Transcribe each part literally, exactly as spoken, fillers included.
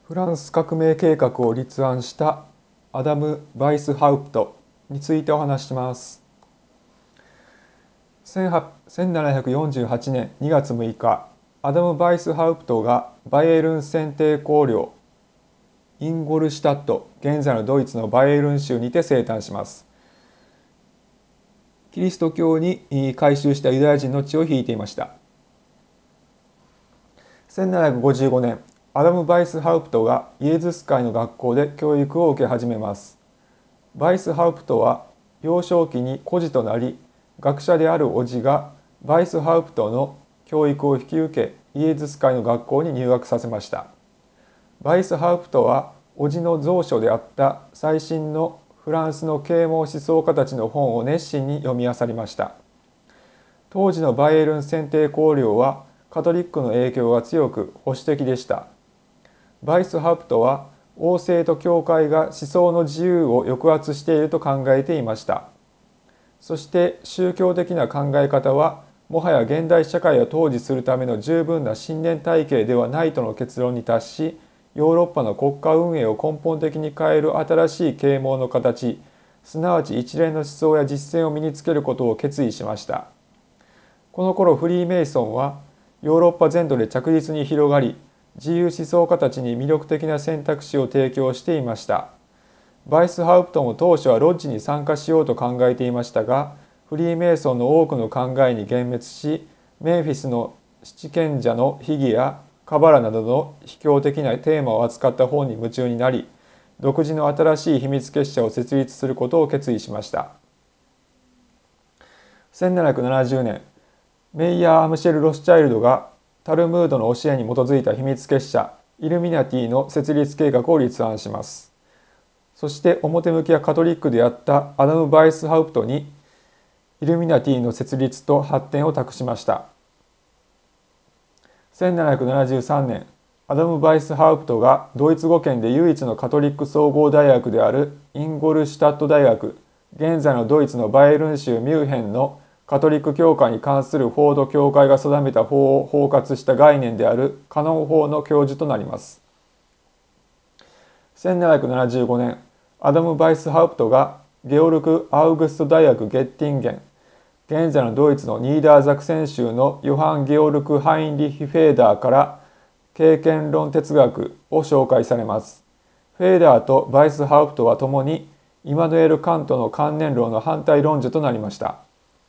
フランス革命計画を立案したアダム・バイスハウプトについてお話しします。せんななひゃくよんじゅうはちねんにがつむいか、アダム・バイスハウプトがバイエルン選定公領インゴルシュタット、現在のドイツのバイエルン州にて生誕します。キリスト教に改宗したユダヤ人の血を引いていました。せんななひゃくごじゅうごねん、アダム・バイスハウプトがイエズス会の学校で教育を受け始めます。バイスハウプトは幼少期に孤児となり、学者である叔父がバイスハウプトの教育を引き受け、イエズス会の学校に入学させました。バイスハウプトは叔父の蔵書であった最新のフランスの啓蒙思想家たちの本を熱心に読み漁りました。当時のバイエルン選定公領はカトリックの影響が強く保守的でした。バイスハウプトは王政と教会が思想の自由を抑圧していると考えていました。そして宗教的な考え方はもはや現代社会を統治するための十分な信念体系ではないとの結論に達し、ヨーロッパの国家運営を根本的に変える新しい啓蒙の形、すなわち一連の思想や実践を身につけることを決意しました。この頃フリーメイソンはヨーロッパ全土で着実に広がり、自由思想家たちに魅力的な選択肢を提供していました。バイスハウプトも当初はロッジに参加しようと考えていましたが、フリーメイソンの多くの考えに幻滅し、メンフィスの七賢者の秘儀やカバラなどの秘境的なテーマを扱った本に夢中になり、独自の新しい秘密結社を設立することを決意しました。せんななひゃくななじゅうねん、メイヤー・アムシェル・ロスチャイルドがタルムードの教えに基づいた秘密結社イルミナティの設立計画を立案します。そして表向きはカトリックであったアダム・バイスハウプトにイルミナティの設立と発展を託しました。せんななひゃくななじゅうさんねん、アダム・バイスハウプトがドイツ語圏で唯一のカトリック総合大学であるインゴルシュタット大学、現在のドイツのバイエルン州ミューヘンのカトリック教会に関するフォード教会が定めた法を包括した概念であるカノン法の教授となります。せんななひゃくななじゅうごねん、アダム・バイスハウプトがゲオルク・アウグスト大学ゲッティンゲン、現在のドイツのニーダーザクセン州のヨハン・ゲオルク・ハインリヒ・フェーダーから経験論哲学を紹介されます。フェーダーとバイスハウプトは共にイマヌエル・カントの観念論の反対論者となりました。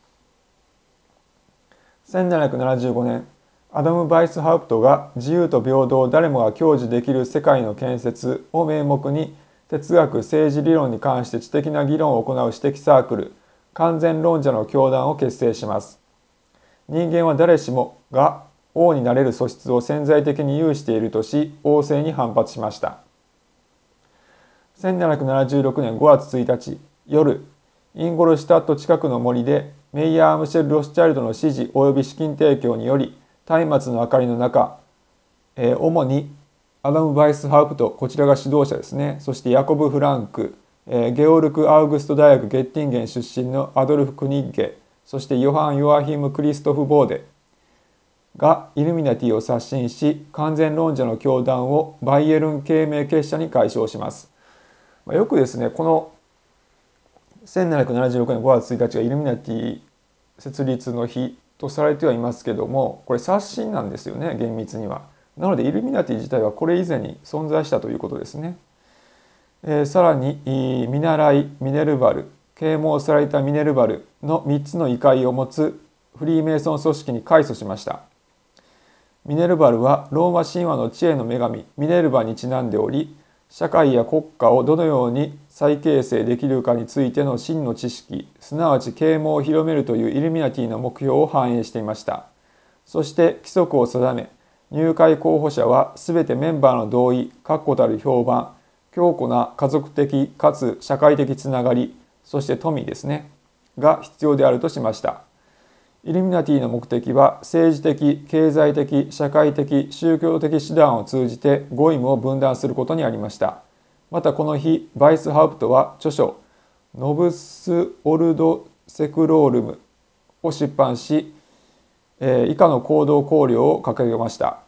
せんななひゃくななじゅうごねん、アダム・バイスハウプトが自由と平等を誰もが享受できる世界の建設を名目に哲学・政治理論に関して知的な議論を行う私的サークル、完全論者の教団を結成します。人間は誰しもが王になれる素質を潜在的に有しているとし、王政に反発しました。せんななひゃくななじゅうろくねんごがつついたち夜、インゴルシュタット近くの森でメイヤー・ムシェル・ロスチャイルドの指示及び資金提供により、松明の明かりの中、えー、主にアダム・バイスハウプト、こちらが指導者ですね、そしてヤコブ・フランク、えー、ゲオルク・アウグスト大学ゲッティンゲン出身のアドルフ・クニッゲ、そしてヨハン・ヨアヒム・クリストフ・ボーデがイルミナティを刷新し、完全論者の教団をバイエルン啓明結社に改称します。まあ、よくですね、このせんななひゃくななじゅうろくねんごがつついたちがイルミナティ設立の日とされてはいますけども、これ刷新なんですよね、厳密には。なのでイルミナティ自体はこれ以前に存在したということですね。えー、さらに見習い、ミネルバル、啓蒙されたミネルバルのみっつの異界を持つフリーメイソン組織に改組しました。ミネルバルはローマ神話の知恵の女神ミネルバにちなんでおり、社会や国家をどのように再形成できるかについての真の知識、すなわち啓蒙を広めるというイルミナティの目標を反映していました。そして規則を定め、入会候補者はすべてメンバーの同意、確固たる評判、強固な家族的かつ社会的つながり、そして富ですね、が必要であるとしました。イルミナティの目的は政治的、経済的、社会的、宗教的手段を通じてゴイムを分断することにありました。またこの日、バイスハウプトは著書ノブス・オルド・セクロールムを出版し、えー、以下の行動綱領を掲げました。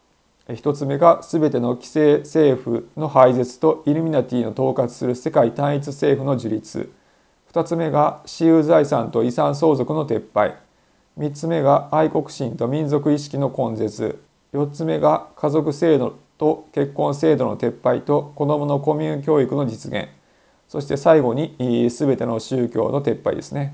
ひとつめがすべての既成政府の廃絶とイルミナティの統括する世界単一政府の樹立。ふたつめが私有財産と遺産相続の撤廃。みっつめが愛国心と民族意識の根絶。よっつめが家族制度と結婚制度の撤廃と子どものコミューン教育の実現。そして最後にすべての宗教の撤廃ですね。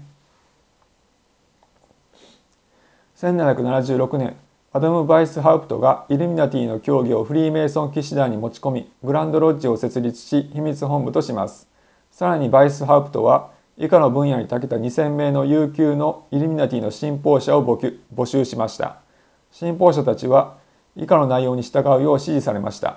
せんななひゃくななじゅうろくねん、アダム・バイスハウプトがイルミナティの教義をフリーメイソン騎士団に持ち込み、グランドロッジを設立し、秘密本部とします。さらにバイスハウプトは、以下の分野に長けたにせんめいの有給のイルミナティの信奉者を募集しました。信奉者たちは、以下の内容に従うよう指示されました。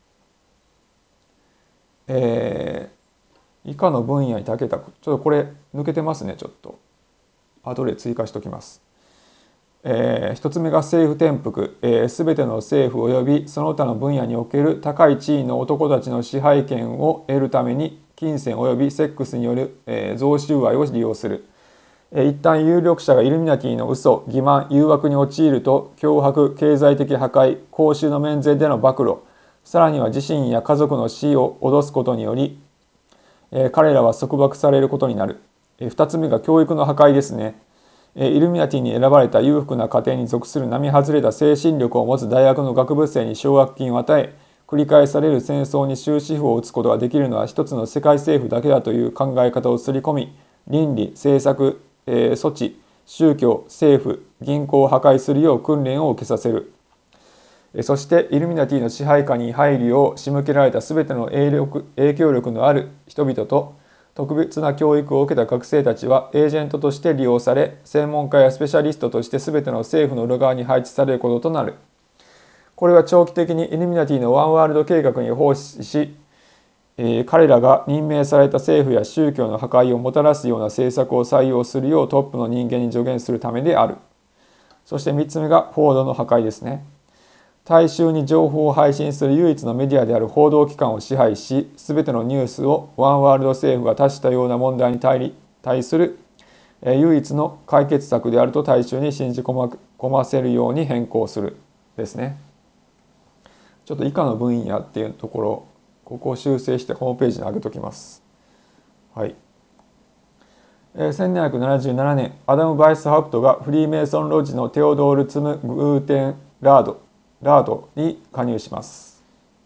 えー、以下の分野に長けた、ちょっとこれ抜けてますね、ちょっと。後で追加しておきます。えー、ひとつめが政府転覆、えー、全ての政府及びその他の分野における高い地位の男たちの支配権を得るために金銭及びセックスによる、えー、贈収賄を利用する。えー、一旦有力者がイルミナティの嘘、欺瞞、誘惑に陥ると脅迫、経済的破壊、公衆の面前での暴露、さらには自身や家族の死を脅すことにより、えー、彼らは束縛されることになる。えー、ふたつめが教育の破壊ですね。イルミナティに選ばれた裕福な家庭に属する並外れた精神力を持つ大学の学部生に奨学金を与え、繰り返される戦争に終止符を打つことができるのは一つの世界政府だけだという考え方をすり込み、倫理、政策、えー、措置、宗教、政府、銀行を破壊するよう訓練を受けさせる。そしてイルミナティの支配下に入るよう仕向けられたすべての影力、影響力のある人々と、特別な教育を受けた学生たちはエージェントとして利用され、専門家やスペシャリストとして全ての政府の裏側に配置されることとなる。これは長期的にイルミナティのワンワールド計画に奉仕し、えー、彼らが任命された政府や宗教の破壊をもたらすような政策を採用するようトップの人間に助言するためである。そしてみっつめが報道の破壊ですね。大衆に情報を配信する唯一のメディアである報道機関を支配し、すべてのニュースをワンワールド政府が多種多様な問題に 対, 対する唯一の解決策であると大衆に信じ込ませるように変更するですね。ちょっと以下の分野っていうところ、ここを修正してホームページに上げておきます。はい。せんななひゃくななじゅうななねん、アダム・バイスハウプトがフリーメイソンロッジのテオドール・ツム・グーテン・ラードラードに加入します。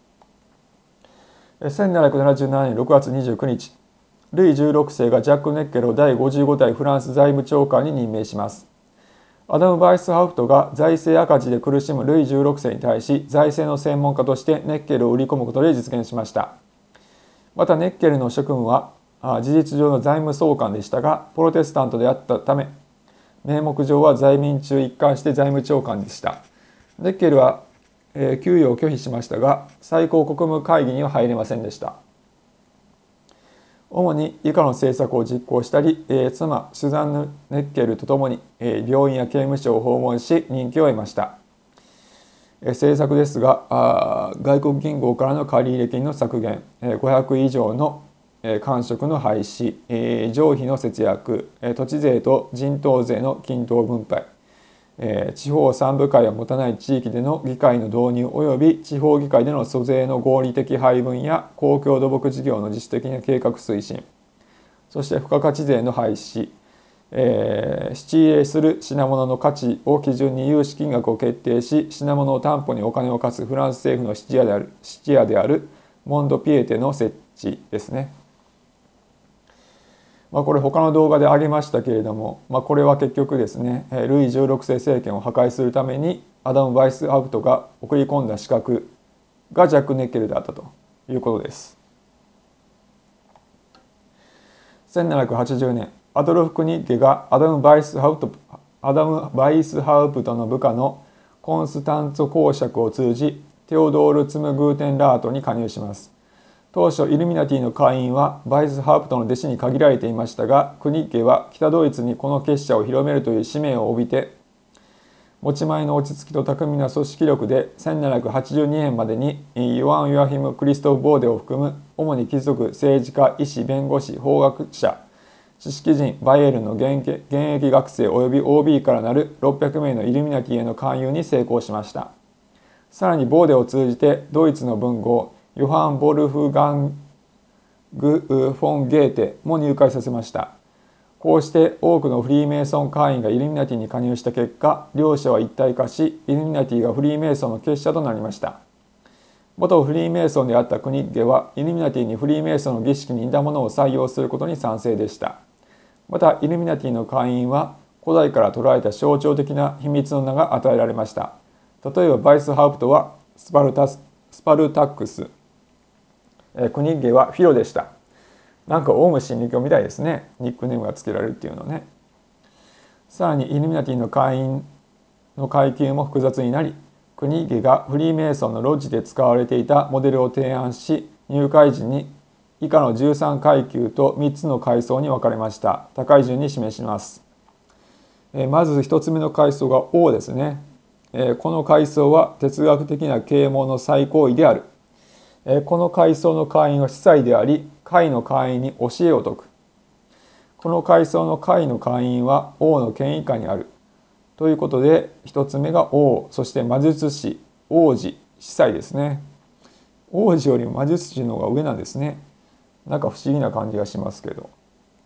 せんななひゃくななじゅうななねんろくがつにじゅうくにち、ルイじゅうろくせいがジャック・ネッケルをだいごじゅうごだいフランス財務長官に任命します。アダム・バイスハウプトが財政赤字で苦しむルイじゅうろくせいに対し、財政の専門家としてネッケルを売り込むことで実現しました。またネッケルの職務は事実上の財務総監でしたが、プロテスタントであったため、名目上は在任中一貫して財務長官でした。ネッケルは、えー、給与を拒否しましたが、最高国務会議には入れませんでした。主に以下の政策を実行したり、えー、妻スザンヌ・ネッケルとともに、えー、病院や刑務所を訪問し人気を得ました。えー、政策ですが、あ外国銀行からの借入金の削減、えー、ごひゃくいじょうの官職の廃止、えー、上費の節約、えー、土地税と人頭税の均等分配、えー、地方三部会を持たない地域での議会の導入及び地方議会での租税の合理的配分や公共土木事業の自主的な計画推進、そして付加価値税の廃止、えー、仕入れする品物の価値を基準に融資金額を決定し、品物を担保にお金を貸すフランス政府の質屋である、質屋であるモンドピエテの設置ですね。まあ、これ他の動画であげましたけれども、まあ、これは結局ですね、ルイじゅうろくせい政権を破壊するためにアダム・バイスハウプトが送り込んだ刺客がジャック・ネッケルであったということです。せんななひゃくはちじゅうねん、アドルフ・クニッゲがアダム・バイスハウプト、アダム・バイスハウプトの部下のコンスタンツォ公爵を通じテオドール・ツム・グーテンラートに加入します。当初イルミナティの会員はバイスハープトの弟子に限られていましたが、クニッゲは北ドイツにこの結社を広めるという使命を帯びて、持ち前の落ち着きと巧みな組織力でせんななひゃくはちじゅうにねんまでにヨアン・ヨアヒム・クリストフ・ボーデを含む主に貴族、政治家、医師、弁護士、法学者、知識人、バイエルンの現役学生及び オービー からなるろっぴゃくめいのイルミナティへの勧誘に成功しました。 さらにボーデを通じてドイツの文豪ヨハン・ボルフガング・フォン・ゲーテも入会させました。こうして多くのフリーメイソン会員がイルミナティに加入した結果、両者は一体化し、イルミナティがフリーメイソンの結社となりました。元フリーメイソンであったクニッゲは、イルミナティにフリーメイソンの儀式に似たものを採用することに賛成でした。また、イルミナティの会員は、古代から捉えた象徴的な秘密の名が与えられました。例えば、バイスハウプトはスパルタス、スパルタックス、クニッゲはフィロでした。なんかオウム真理教みたいですね。ニックネームが付けられるっていうのね。さらにイルミナティの会員の階級も複雑になり、クニッゲがフリーメイソンのロッジで使われていたモデルを提案し、入会時に以下のじゅうさん階級とみっつの階層に分かれました。高い順に示します。えまずひとつめの階層が O ですね。えこの階層は哲学的な啓蒙の最高位である。えこの階層の会員は司祭であり、会の会員に教えを説く。この階層の会の会員は王の権威下にある。ということで、一つ目が王、そして魔術師、王子、司祭ですね。王子よりも魔術師の方が上なんですね。なんか不思議な感じがしますけど。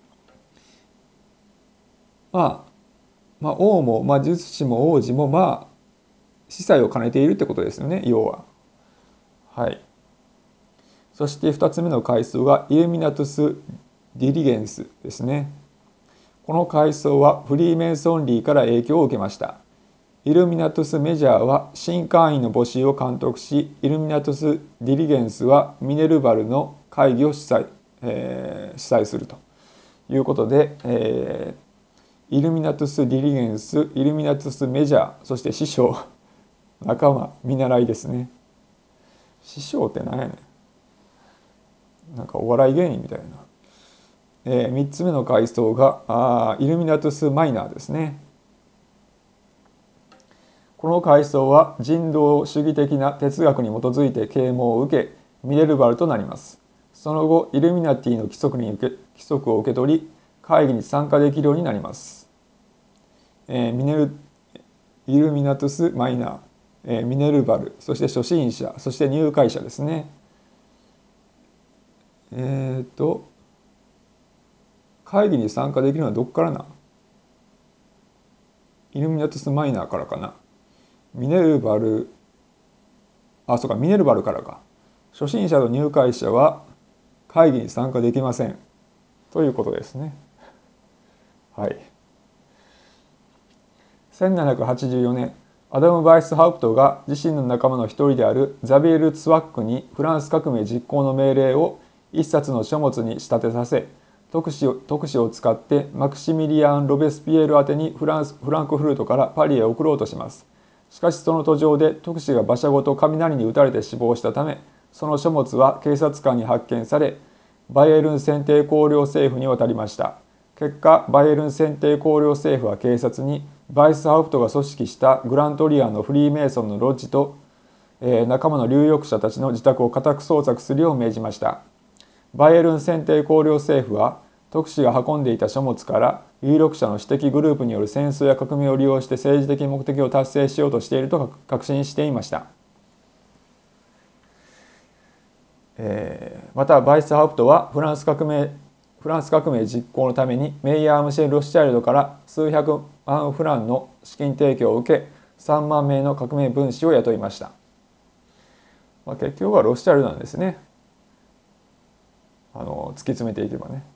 まあ、まあ、王も魔術師も王子もまあ、司祭を兼ねているってことですよね、要は。はい。そしてふたつめの階層がイルミナトゥス・ディリゲンスですね。この階層はフリーメイソンリーから影響を受けました。イルミナトゥス・メジャーは新会員の募集を監督し、イルミナトゥス・ディリゲンスはミネルバルの会議を主催、えー、主催するということで、えー、イルミナトゥス・ディリゲンス、イルミナトゥス・メジャー、そして師匠、仲間、見習いですね。師匠って何やねん。なんかお笑い芸人みたいな。えー、みっつめの階層があイルミナトゥス・マイナーですね。この階層は人道主義的な哲学に基づいて啓蒙を受け、ミネルバルとなります。その後、イルミナティの規則に受け規則を受け取り、会議に参加できるようになります。えー、ミネルイルミナトゥス・マイナー、えー、ミネルバル、そして初心者、そして入会者ですね。えっ、ー、と、会議に参加できるのはどこからな？イルミナトゥス・マイナーからかな。ミネルバル、あ、そうか、ミネルバルからか。初心者と入会者は会議に参加できません。ということですね。はい。せんななひゃくはちじゅうよねん、アダム・バイスハウプトが自身の仲間の一人であるザビエル・ツワックにフランス革命実行の命令を一冊の書物に仕立てさせ、特使を特使を使ってマクシミリアン・ロベスピエール宛てにフランスフランクフルトからパリへ送ろうとします。しかしその途上で特使が馬車ごと雷に打たれて死亡したため、その書物は警察官に発見され、バイエルン選定公領政府に渡りました。結果、バイエルン選定公領政府は警察に、バイスハウプトが組織したグラントリアンのフリーメイソンのロッジと、えー、仲間の有力者たちの自宅を家宅捜索するよう命じました。バイエルン選定公領政府は、特使が運んでいた書物から有力者の私的グループによる戦争や革命を利用して政治的目的を達成しようとしていると確信していました。えー、またバイスハウプトはフランス革命フランス革命実行のためにメイヤー・ムシェル・ロスチャイルドから数百万フランの資金提供を受け、さんまん名の革命分子を雇いました。まあ、結局はロスチャイルドなんですね。あの突き詰めていけばね。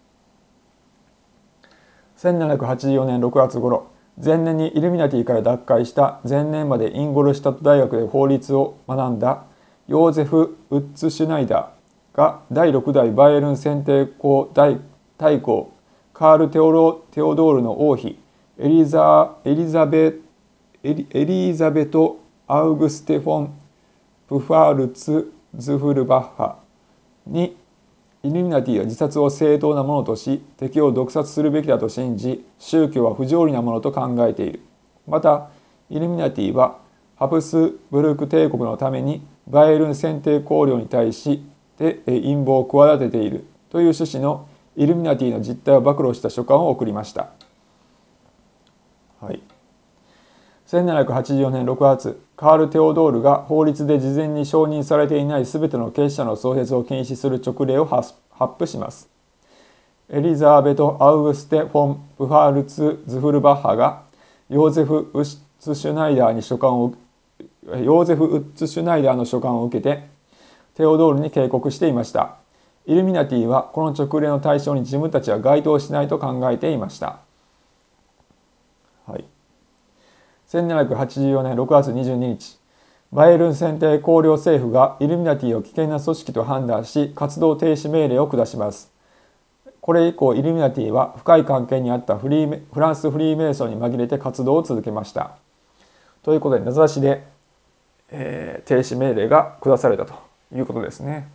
せんななひゃくはちじゅうよねんろくがつ頃、前年にイルミナティから脱会した前年までインゴルシュタット大学で法律を学んだヨーゼフ・ウッツシュナイダーがだいろく代バイエルン選定公大公カール・テオロテオドールの王妃エリザエリザベエリエリザベト・アウグステフォン・プファールツ・ズフルバッハにイルミナティは自殺を正当なものとし、敵を毒殺するべきだと信じ、宗教は不条理なものと考えている。また、イルミナティはハプスブルク帝国のためにバイエルン選定公領に対して陰謀を企てているという趣旨のイルミナティの実態を暴露した書簡を送りました。はい。 せんななひゃくはちじゅうよねんろくがつ、カール・テオドールが法律で事前に承認されていないすべての結社の創設を禁止する勅令を発布します。エリザーベト・アウグステ・フォン・ブファルツ・ズフルバッハがヨーゼフ・ウッツシュナイダーに書簡をヨーゼフ・ウッツシュナイダーの書簡を受けてテオドールに警告していました。イルミナティはこの勅令の対象に自分たちは該当しないと考えていました。はい、せんななひゃくはちじゅうよねんろくがつにじゅうににち、バイエルン選定綱領政府がイルミナティを危険な組織と判断し活動停止命令を下します。これ以降イルミナティは深い関係にあったフリーフランスフリーメイソンに紛れて活動を続けました。ということで名指しで、えー、停止命令が下されたということですね。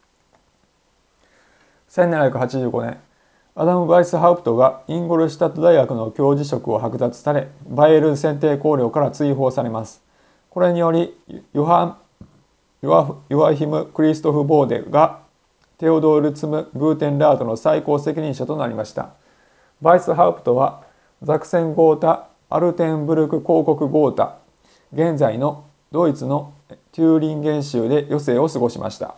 せんななひゃくはちじゅうごねん、アダム・バイスハウプトがインゴルシュタット大学の教授職を剥奪され、バイエルン選定綱領から追放されます。これによりヨハン・ヨアヒム・クリストフ・ボーデがテオドール・ツム・グーテンラートの最高責任者となりました。バイスハウプトはザクセン・ゴータ・アルテンブルク公国ゴータ、現在のドイツのテューリンゲン州で余生を過ごしました。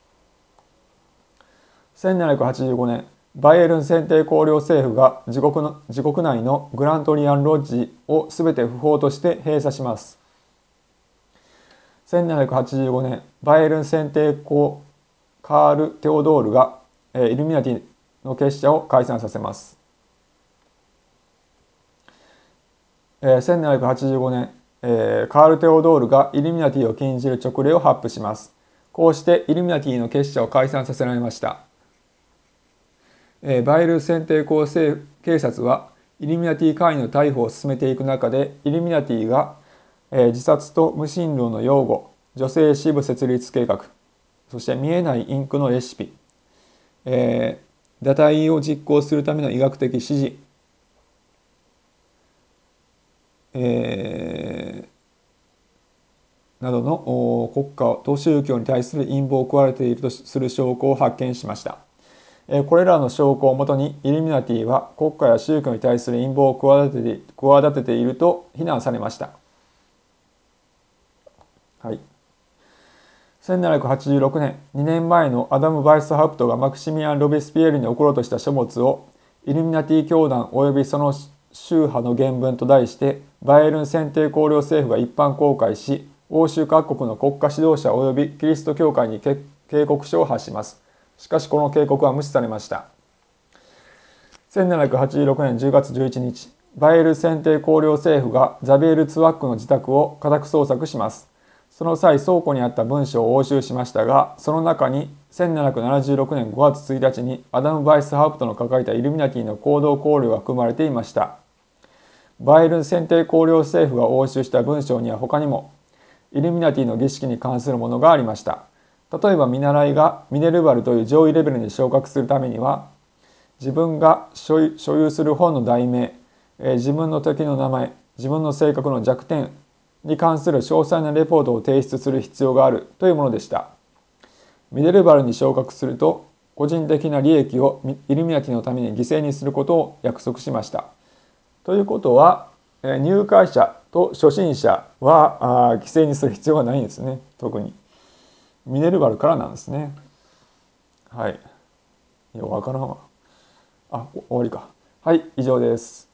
せんななひゃくはちじゅうごねん、バイエルン選定綱領政府が自国の自国内のグラントリアンロッジをすべて不法として閉鎖します。せんななひゃくはちじゅうごねん、バイエルン選定公カール・テオドールがイルミナティの結社を解散させます。せんななひゃくはちじゅうごねん、カール・テオドールがイルミナティを禁じる勅令を発布します。こうしてイルミナティの結社を解散させられました。バイエルン選定公警察はイルミナティ会員の逮捕を進めていく中で、イルミナティが自殺と無神論の擁護、女性支部設立計画、そして見えないインクのレシピ、えー、堕胎を実行するための医学的指示、えー、などの国家と宗教に対する陰謀を加えているとする証拠を発見しました。これらの証拠をもとにイルミナティは国家や宗教に対する陰謀を企てて、企てていると非難されました。はい、せんななひゃくはちじゅうろくねん、にねんまえのアダム・バイスハプトがマクシミアン・ロベスピエールに送ろうとした書物をイルミナティ教団及びその宗派の原文と題してバイエルン選定綱領政府が一般公開し、欧州各国の国家指導者及びキリスト教会に警告書を発します。しかしこの警告は無視されました。せんななひゃくはちじゅうろくねんじゅうがつじゅういちにち、バイエルン選定綱領政府がザビエル・ツワックの自宅を家宅捜索します。その際、倉庫にあった文書を押収しましたが、その中にせんななひゃくななじゅうろくねんごがつついたちにアダム・バイスハウプトの書いたイルミナティの行動綱領が含まれていました。バイエルン選定綱領政府が押収した文章には他にもイルミナティの儀式に関するものがありました。例えば見習いがミネルバルという上位レベルに昇格するためには、自分が所有する本の題名、自分の敵の名前、自分の性格の弱点に関する詳細なレポートを提出する必要があるというものでした。ミネルバルに昇格すると、個人的な利益をイルミナティのために犠牲にすることを約束しました。ということは、入会者と初心者は犠牲にする必要がないんですね。特にミネルバルからなんですね。はい。いや、わからんわ。あ、終わりか。はい、以上です。